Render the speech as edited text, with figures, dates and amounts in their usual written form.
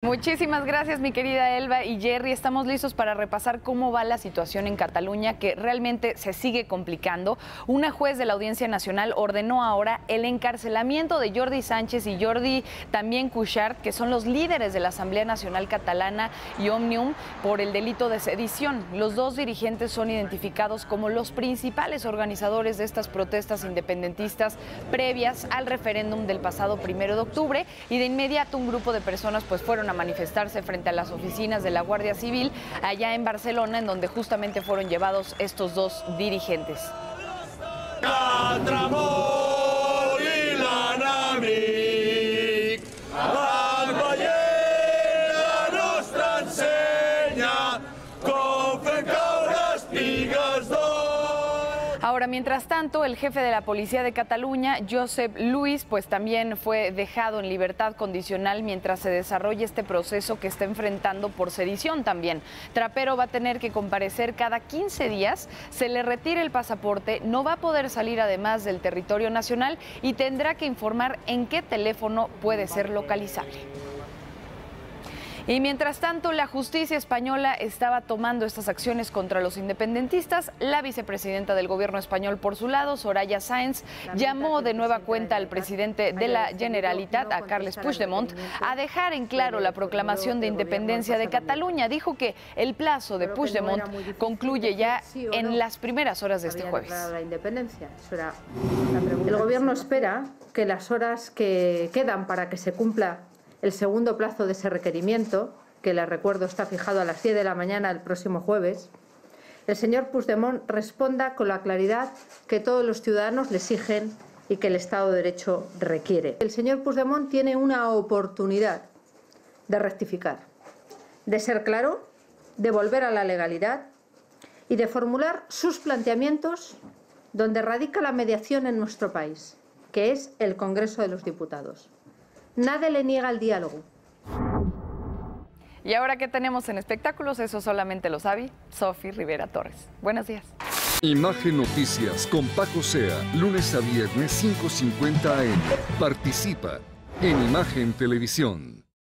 Muchísimas gracias, mi querida Elba y Jerry. Estamos listos para repasar cómo va la situación en Cataluña, que realmente se sigue complicando. Una juez de la Audiencia Nacional ordenó ahora el encarcelamiento de Jordi Sánchez y Jordi también Cuixart, que son los líderes de la Asamblea Nacional Catalana y Òmnium, por el delito de sedición. Los dos dirigentes son identificados como los principales organizadores de estas protestas independentistas previas al referéndum del pasado 1 de octubre, y de inmediato un grupo de personas fueron a manifestarse frente a las oficinas de la Guardia Civil allá en Barcelona, en donde justamente fueron llevados estos dos dirigentes. Ahora, mientras tanto, el jefe de la Policía de Cataluña, Josep Luis, también fue dejado en libertad condicional mientras se desarrolla este proceso que está enfrentando por sedición también. Trapero va a tener que comparecer cada 15 días, se le retira el pasaporte, no va a poder salir además del territorio nacional y tendrá que informar en qué teléfono puede ser localizable. Y mientras tanto, la justicia española estaba tomando estas acciones contra los independentistas. La vicepresidenta del gobierno español, por su lado, Soraya Sáenz, llamó de nueva cuenta al presidente de la Generalitat, a Carles Puigdemont, a dejar en claro la proclamación de independencia de Cataluña. Dijo que el plazo de Puigdemont concluye ya en las primeras horas de este jueves. El gobierno espera que las horas que quedan para que se cumpla el segundo plazo de ese requerimiento, que les recuerdo está fijado a las 10 de la mañana del próximo jueves, el señor Puigdemont responda con la claridad que todos los ciudadanos le exigen y que el Estado de Derecho requiere. El señor Puigdemont tiene una oportunidad de rectificar, de ser claro, de volver a la legalidad y de formular sus planteamientos donde radica la mediación en nuestro país, que es el Congreso de los Diputados. Nadie le niega el diálogo. Y ahora, ¿qué tenemos en espectáculos? Eso solamente lo sabe Sofi Rivera Torres. Buenos días. Imagen Noticias con Paco Sea, lunes a viernes 5:50 AM. Participa en Imagen Televisión.